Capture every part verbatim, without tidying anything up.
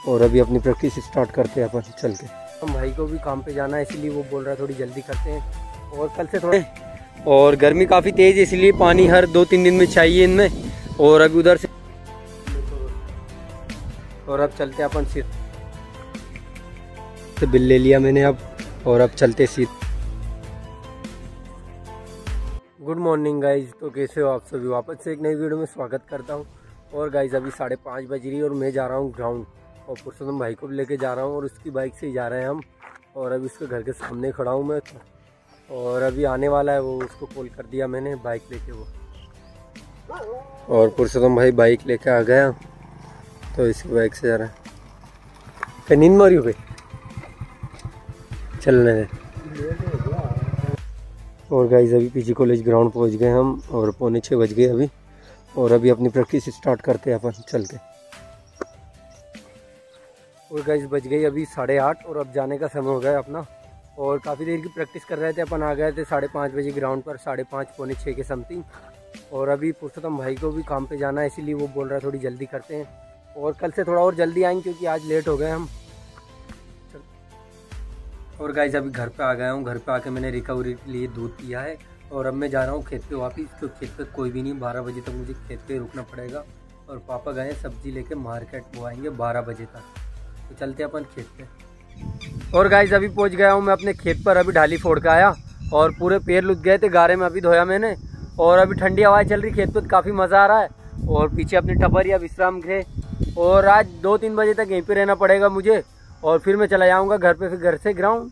और अभी अपनी प्रैक्टिस स्टार्ट करते हैं अपन चल के। हम भाई को भी काम पे जाना है इसलिए वो बोल रहा है थोड़ी जल्दी करते हैं और कल से थोड़े, और गर्मी काफ़ी तेज़ है इसलिए पानी हर दो तीन दिन में चाहिए इनमें। और अभी उधर से और अब चलते अपन सिर से बिल ले लिया मैंने अब, और अब चलते सीधे। गुड मॉर्निंग गाइज, तो कैसे हो आप सभी? वापस से एक नई वीडियो में स्वागत करता हूँ। और गाइज अभी साढ़े पाँच बज रही है और मैं जा रहा हूँ ग्राउंड, और पुरुषोत्तम भाई को भी लेके जा रहा हूँ और उसकी बाइक से ही जा रहे हैं हम। और अभी उसके घर के सामने खड़ा हूँ मैं, और अभी आने वाला है वो, उसको कॉल कर दिया मैंने बाइक लेके वो। और पुरुषोत्तम भाई बाइक लेके आ गया तो इसकी बाइक से जा रहा है। क्या नींद मारी हो गई? चलने दे। और गाइस अभी पीजी कॉलेज ग्राउंड पहुंच गए हम, और पौने छः बज गए अभी, और अभी अपनी प्रैक्टिस स्टार्ट करते हैं अपन चल के। और गाइस बज गई अभी साढ़े आठ और अब जाने का समय हो गया अपना। और काफ़ी देर की प्रैक्टिस कर रहे थे अपन, आ गए थे साढ़े पाँच बजे ग्राउंड पर, साढ़े पाँच पौने छः के समथिंग। और अभी पुरुषोत्तम भाई को भी काम पे जाना है इसीलिए वो बोल रहा है थोड़ी जल्दी करते हैं, और कल से थोड़ा और जल्दी आएंगे क्योंकि आज लेट हो गए हम। और गाइस अभी घर पे आ गया हूँ, घर पे आके मैंने रिकवरी के लिए दूध पिया है, और अब मैं जा रहा हूँ खेत पे वापस, क्योंकि खेत पे कोई भी नहीं, बारह बजे तक मुझे खेत पे रुकना पड़ेगा। और पापा गए सब्जी लेके मार्केट, वो आएंगे बारह बजे तक, तो चलते अपन खेत पे। और गाइस अभी पहुँच गया हूँ मैं अपने खेत पर, अभी ढाली फोड़ के आया और पूरे पैर लुट गए थे गारे में, अभी धोया मैंने। और अभी ठंडी हवाएं चल रही खेत पे, काफ़ी मज़ा आ रहा है। और पीछे अपनी टपरिया विश्राम गृह, और आज दो तीन बजे तक यहीं पे रहना पड़ेगा मुझे, और फिर मैं चला जाऊंगा घर पे, फिर घर से ग्राउंड।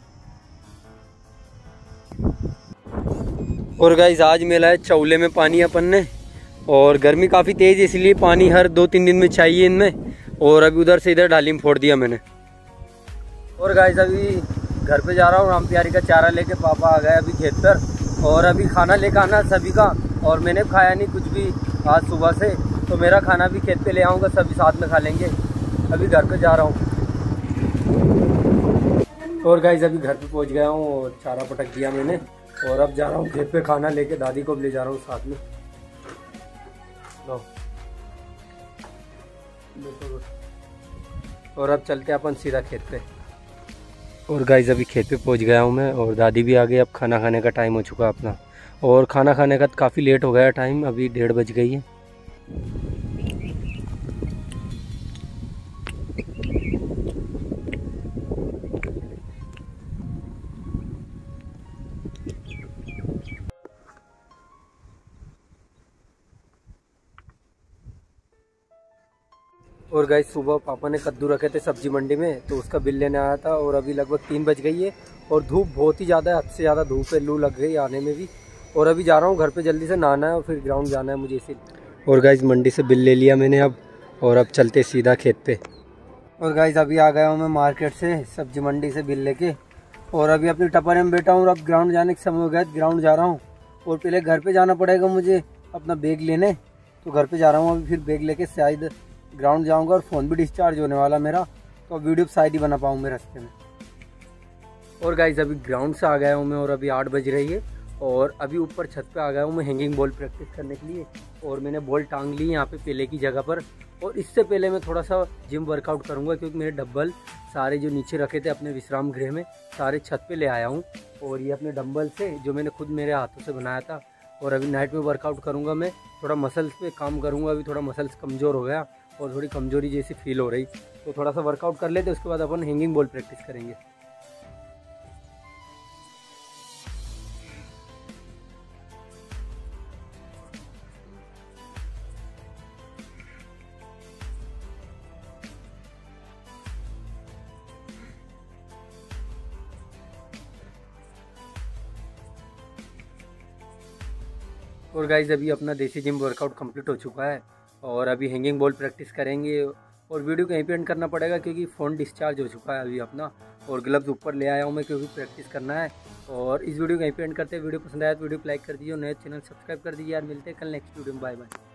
और गाइस आज मेला है चौले में पानी अपन ने, और गर्मी काफ़ी तेज़ है इसलिए पानी हर दो तीन दिन में चाहिए इनमें। और अभी उधर से इधर ढाली में फोड़ दिया मैंने। और गाइस अभी घर पे जा रहा हूँ, राम प्यारी का चारा लेके, पापा आ गए अभी खेत पर। और अभी खाना लेकर आना सभी का, और मैंने खाया नहीं कुछ भी आज सुबह से, तो मेरा खाना भी खेत पे ले आऊँगा, सभी साथ में खा लेंगे। अभी घर पे जा रहा हूँ। और गाइस अभी घर पे पहुंच गया हूँ और चारा पटक दिया मैंने, और अब जा रहा हूँ खेत पे खाना लेके, दादी को भी ले जा रहा हूँ साथ में। लो। और अब चलते हैं अपन सीधा खेत पे। और गाइस अभी खेत पे पहुंच गया हूँ मैं, और दादी भी आ गई। अब खाना खाने का टाइम हो चुका है अपना, और खाना खाने का काफ़ी लेट हो गया टाइम, अभी डेढ़ बज गई है। और गाइस सुबह पापा ने कद्दू रखे थे सब्जी मंडी में, तो उसका बिल लेने आया था, और अभी लगभग तीन बज गई है, और धूप बहुत ही ज़्यादा है, हद से ज़्यादा धूप है, लू लग गई आने में भी। और अभी जा रहा हूँ घर पे, जल्दी से नहाना है और फिर ग्राउंड जाना है मुझे इसीलिए। और गाइस मंडी से बिल ले लिया मैंने अब, और अब चलते सीधा खेत पे। और गाइस अभी आ गया हूँ मैं मार्केट से, सब्जी मंडी से बिल लेके, और अभी अपनी टपरे में बैठा हूँ। अब ग्राउंड जाने का समय हो गया, ग्राउंड जा रहा हूँ। और पहले घर पर जाना पड़ेगा मुझे अपना बैग लेने, तो घर पर जा रहा हूँ अभी, फिर बैग लेके शायद ग्राउंड जाऊंगा। और फ़ोन भी डिस्चार्ज होने वाला मेरा, तो वीडियो शायद ही बना पाऊँ मैं रास्ते में। और गाइस अभी ग्राउंड से आ गया हूँ मैं, और अभी आठ बज रही है, और अभी ऊपर छत पे आ गया हूँ मैं हैंगिंग बॉल प्रैक्टिस करने के लिए। और मैंने बॉल टांग ली यहाँ पे पहले की जगह पर, और इससे पहले मैं थोड़ा सा जिम वर्कआउट करूँगा, क्योंकि मेरे डंबल सारे जो नीचे रखे थे अपने विश्राम गृह में, सारे छत पे ले आया हूँ। और ये अपने डंबल से जो मैंने खुद मेरे हाथों से बनाया था। और अभी नाइट में वर्कआउट करूँगा मैं, थोड़ा मसल्स पे काम करूँगा। अभी थोड़ा मसल्स कमज़ोर हो गया और थोड़ी कमजोरी जैसी फील हो रही, तो थोड़ा सा वर्कआउट कर लेते, उसके बाद अपन हैंगिंग बॉल प्रैक्टिस करेंगे। और गाइस अभी अपना देसी जिम वर्कआउट कंप्लीट हो चुका है, और अभी हैंगिंग बॉल प्रैक्टिस करेंगे। और वीडियो को यहीं पे एंड करना पड़ेगा क्योंकि फ़ोन डिस्चार्ज हो चुका है अभी अपना, और ग्लव्स ऊपर ले आया हूँ मैं क्योंकि प्रैक्टिस करना है। और इस वीडियो को यहीं पे एंड करते हैं। वीडियो पसंद आया तो वीडियो को लाइक कर दीजिए, और नए चैनल सब्सक्राइब कर दीजिए यार। मिलते हैं कल नेक्स्ट वीडियो में, बाय बाय।